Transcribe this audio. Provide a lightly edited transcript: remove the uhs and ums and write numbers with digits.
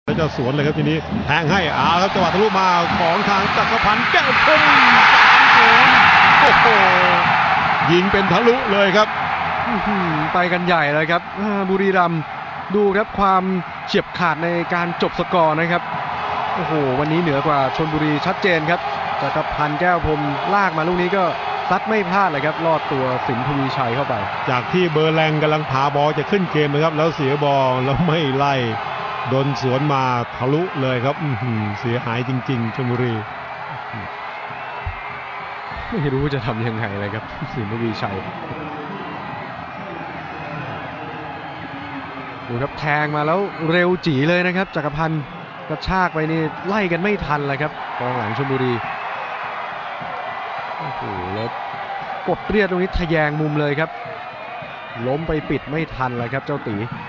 แล้วจะสวนเลยครับทีนี้แทงให้ครับจังหวะทะลุมาของทางจักรพันธ์แก้วพรหม3-0โอ้โหยิงเป็นทะลุเลยครับไปกันใหญ่เลยครับบุรีรัมย์ดูครับความเฉียบขาดในการจบสกอร์นะครับโอ้โหวันนี้เหนือกว่าชลบุรีชัดเจนครับจักรพันธ์แก้วพรหมลากมาลูกนี้ก็ซัดไม่พลาดเลยครับลอดตัวสิงห์ทวีชัยเข้าไปจากที่เบอร์แรงกำลังพาบอลจะขึ้นเกมนะครับแล้วเสียบอลแล้วไม่ไล่โดนสวนมาทะลุเลยครับเสียหายจริงๆชลบุรีไม่รู้จะทำยังไงเลยครับสิงห์ทวีชัยดูครับแทงมาแล้วเร็วจี๋เลยนะครับจักรพันธ์กระชากไปนี่ไล่กันไม่ทันเลยครับกองหลังชลบุรีโอ้โหแล้วกดเรียดตรงนี้ทะแยงมุมเลยครับล้มไปปิดไม่ทันเลยครับเจ้าตี